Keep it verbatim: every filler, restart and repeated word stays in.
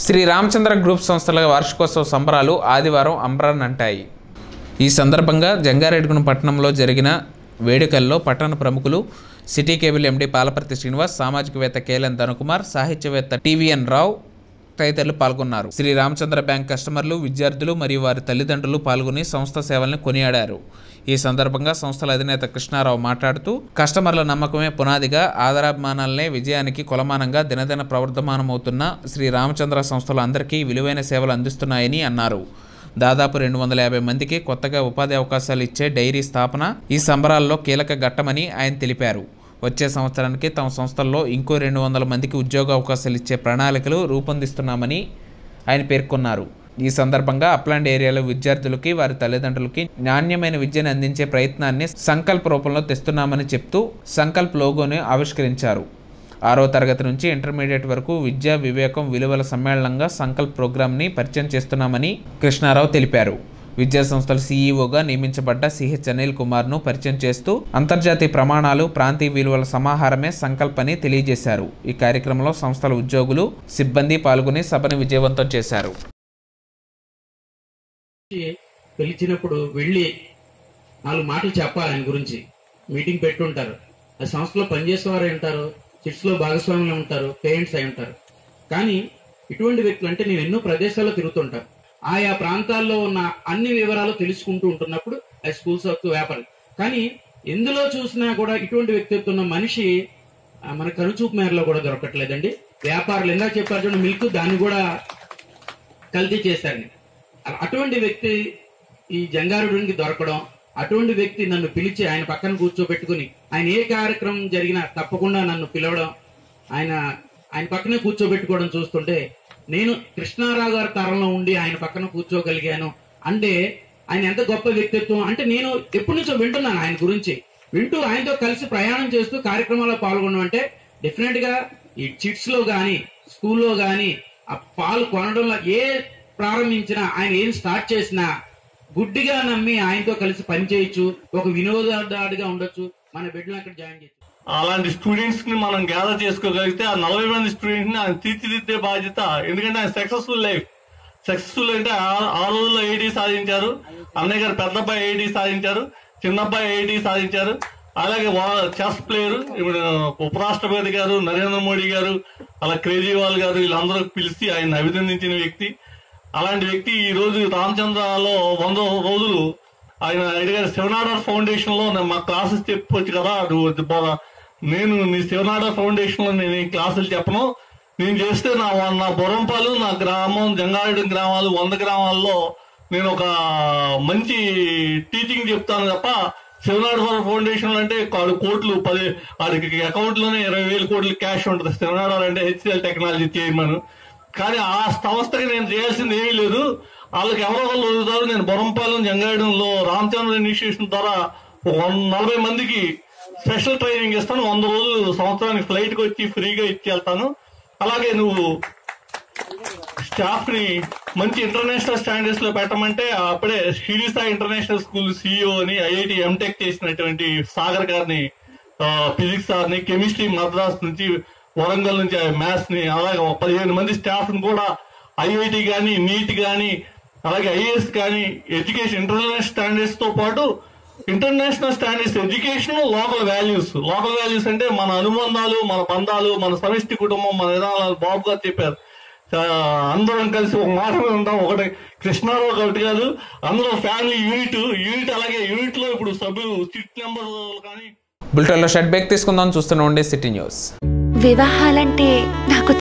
Shri Ramachandra group సంస్థల వార్షికోత్సవ సంబరాలు ఆదివారం అంబరాన్నంటాయి. ఈ సందర్భంగా జంగారెడ్డిగూడెం పట్టణంలో జరిగిన వేడుకల్లో పట్టణ ప్రముఖులు city cable MD Palaparthi Srinivas, సామాజికవేత్త కేఎల్ఎన్ ధనుకుమార్, సాహిత్యవేత్త టీవీఎన్ రావు తదితరులు పాల్గొన్నారు. శ్రీ రామచంద్ర బ్యాంక్ కస్టమర్లు, విద్యార్థులు మరియు వారి తల్లిదండ్రులు పాల్గొని సంస్థ సేవలను కొనియాడారు. ఈ సందర్భంగా సంస్థల అధినేత కృష్ణారావు మాట్లాడుతూ, కస్టమర్ల నమ్మకమే పునాదిగా, ఆదరాభిమానాలనే విజయానికి కొలమానంగా దినదిన ప్రవర్ధమానమవుతున్న శ్రీ రామచంద్ర సంస్థలు అందరికీ విలువైన సేవలు అందిస్తున్నాయని అన్నారు. దాదాపు రెండు వందల యాభై మందికి కొత్తగా ఉపాధి అవకాశాలు ఇచ్చే డైరీ స్థాపన ఈ సంబరాల్లో కీలక ఘట్టమని ఆయన తెలిపారు. వచ్చే సంవత్సరానికి తమ సంస్థల్లో ఇంకో రెండు వందల మందికి ఉద్యోగ అవకాశాలు ఇచ్చే ప్రణాళికలు రూపొందిస్తున్నామని ఆయన పేర్కొన్నారు. ఈ సందర్భంగా అప్లాండ్ ఏరియాలో విద్యార్థులకి, వారి తల్లిదండ్రులకి నాణ్యమైన విద్యను అందించే ప్రయత్నాన్ని సంకల్ప్ రూపంలో తెస్తున్నామని చెప్తూ సంకల్ప్ లోగోని ఆవిష్కరించారు. ఆరో తరగతి నుంచి ఇంటర్మీడియట్ వరకు విద్యా వివేకం విలువల సమ్మేళనంగా సంకల్ప్ ప్రోగ్రాంని పరిచయం చేస్తున్నామని కృష్ణారావు తెలిపారు. విద్యా సంస్థల సీఈఓగా నియమించబడ్డ సిహెచ్ అనిల్ కుమార్ను పరిచయం చేస్తూ అంతర్జాతీయ ప్రమాణాలు, ప్రాంతీయ విలువల సమాహారమే సంకల్ప్ అని తెలియజేశారు. ఈ కార్యక్రమంలో సంస్థల ఉద్యోగులు, సిబ్బంది పాల్గొని సభను విజయవంతం చేశారు. పిలిచినప్పుడు వెళ్ళి నాలుగు మాటలు చెప్పాలి. ఆయన గురించి మీటింగ్ పెట్టుంటారు. ఆ సంస్థలో పనిచేసేవారు ఉంటారు, చిట్స్ లో భాగస్వాములు ఉంటారు, పేరెంట్స్ అయి ఉంటారు. కానీ ఇటువంటి వ్యక్తులు అంటే నేను ఎన్నో ప్రదేశాల్లో తిరుగుతుంటాను. ఆయా ప్రాంతాల్లో ఉన్న అన్ని వివరాలు తెలుసుకుంటూ ఉంటున్నప్పుడు అది స్కూల్స్ ఆఫ్ వ్యాపారం. కానీ ఎందులో చూసినా కూడా ఇటువంటి వ్యక్తిత్వం ఉన్న మనిషి మన కనుచూపు మేరలో కూడా దొరకట్లేదండి. వ్యాపారులు ఎలా చెప్పారు చూడండి, మిల్క్ దాన్ని కూడా కల్తీ చేశారని. అటువంటి వ్యక్తి ఈ జంగారెడ్డిగూడెంకి దొరకడం, అటువంటి వ్యక్తి నన్ను పిలిచి ఆయన పక్కన కూర్చోబెట్టుకుని ఆయన ఏ కార్యక్రమం జరిగినా తప్పకుండా నన్ను పిలవడం, ఆయన ఆయన పక్కనే కూర్చోబెట్టుకోవడం చూస్తుంటే నేను కృష్ణారావు గారి తరంలో ఉండి ఆయన పక్కన కూర్చోగలిగాను అంటే ఆయన ఎంత గొప్ప వ్యక్తిత్వం. అంటే నేను ఎప్పటి నుంచో వింటున్నాను ఆయన గురించి, వింటూ ఆయనతో కలిసి ప్రయాణం చేస్తూ కార్యక్రమాల్లో పాల్గొనడం అంటే డెఫినెట్ గా ఈ చిట్స్ లో గాని, స్కూల్లో గాని ఆ పాలు కొనడంలో ఏ ప్రారంభించినా, ఆయన ఏం స్టార్ట్ చేసినా గుడ్డిగా నమ్మి ఆయనతో కలిసి పనిచేయచ్చు, ఒక వినోదాడిగా ఉండొచ్చు, మన బిడ్డలు అక్కడ జాయిన్ చేయొచ్చు. అలాంటి స్టూడెంట్స్ ని మనం గ్యాదర్ చేసుకోగలిగితే ఆ నలభై మంది స్టూడెంట్స్ ని ఆయన తీర్చిదిద్దే బాధ్యత. ఎందుకంటే ఆయన సక్సెస్ఫుల్ లైఫ్ సక్సెస్ఫుల్ అంటే ఆ రోజుల్లో ఐఐటీ సాధించారు, అన్నయ్య గారు పెద్దబ్బాయి ఐఐటీ సాధించారు, చిన్నబ్బాయి ఐఐటీ సాధించారు. అలాగే చెస్ ప్లేయర్ ఇప్పుడు ఉపరాష్ట్రపతి గారు, నరేంద్ర మోడీ గారు, అలా కేజ్రీవాల్ గారు వీళ్ళందరూ పిలిచి ఆయన అభినందించిన వ్యక్తి. అలాంటి వ్యక్తి ఈ రోజు రామచంద్రలో వంద రోజులు ఆయన అడిగారు. శివనాడార్ ఫౌండేషన్ లో మా క్లాసెస్ చెప్పొచ్చు కదా, నేను నీ శివనాడార్ ఫౌండేషన్ లో నేను క్లాసులు చెప్పను, నేను చేస్తే నా నా బొరంపాలు, నా గ్రామం జంగారెడ్డి గ్రామాలు వంద గ్రామాల్లో నేను ఒక మంచి టీచింగ్ చెప్తాను తప్ప శివనాడార్ ఫౌండేషన్ అంటే వాడు కోట్లు పది వాడికి అకౌంట్ లోనే ఇరవై వేల కోట్లు క్యాష్ ఉంటుంది. శివనాడార్ అంటే హెచ్సిఎల్ టెక్నాలజీ చైర్మన్. కానీ ఆ సంస్థకి నేను చేయాల్సింది ఏమీ లేదు. వాళ్ళకి ఎవరో వాళ్ళు వదులుతారు. నేను బొరంపాలెం జంగారెడ్డిలో రామచంద్ర ఇనిషియేషన్ ద్వారా నలభై మందికి స్పెషల్ ట్రైనింగ్ ఇస్తాను. వంద రోజులు సంవత్సరానికి ఫ్లైట్ కి వచ్చి ఫ్రీగా ఇచ్చి వెళ్తాను. అలాగే నువ్వు స్టాఫ్ ని మంచి ఇంటర్నేషనల్ స్టాండర్డ్స్ లో పెట్టమంటే అప్పుడే శ్రీసాయి ఇంటర్నేషనల్ స్కూల్ సిఇఓ అని ఐఐటి ఎంటెక్ చేసినటువంటి సాగర్ గారిని, ఫిజిక్స్ సార్ని, కెమిస్ట్రీ మద్రాస్ నుంచి, వరంగల్ నుంచి మ్యాథ్స్ ని, అలాగే పదిహేను మంది స్టాఫ్ ని కూడా ఐఐటి కానీ, నీట్ కానీ, అలాగే ఐఏఎస్ కానీ ఎడ్యుకేషన్ ఇంటర్నేషనల్ స్టాండర్డ్స్ తో పాటు international standards education, local values. Local values అంటే మన అనుబంధాలు, మన బంధాలు, మన సమిష్టి కుటుంబం, మన విధానాలు. బాబు గారు చెప్పారు అందరం కలిసి ఒక మాట ఉంటాం, ఒకటి కృష్ణారావు ఒకటి కాదు, అందరూ ఫ్యామిలీ యూనిట్ యూనిట్ అలాగే యూనిట్ లో ఇప్పుడు సభ్యులు సిట్ నెంబర్ కానీ. బులెటిన్లో షెడ్ బ్రేక్ తీసుకుందాం. చూస్తూనే ఉండే సిటీ న్యూస్. వివాహాలంటే నాకు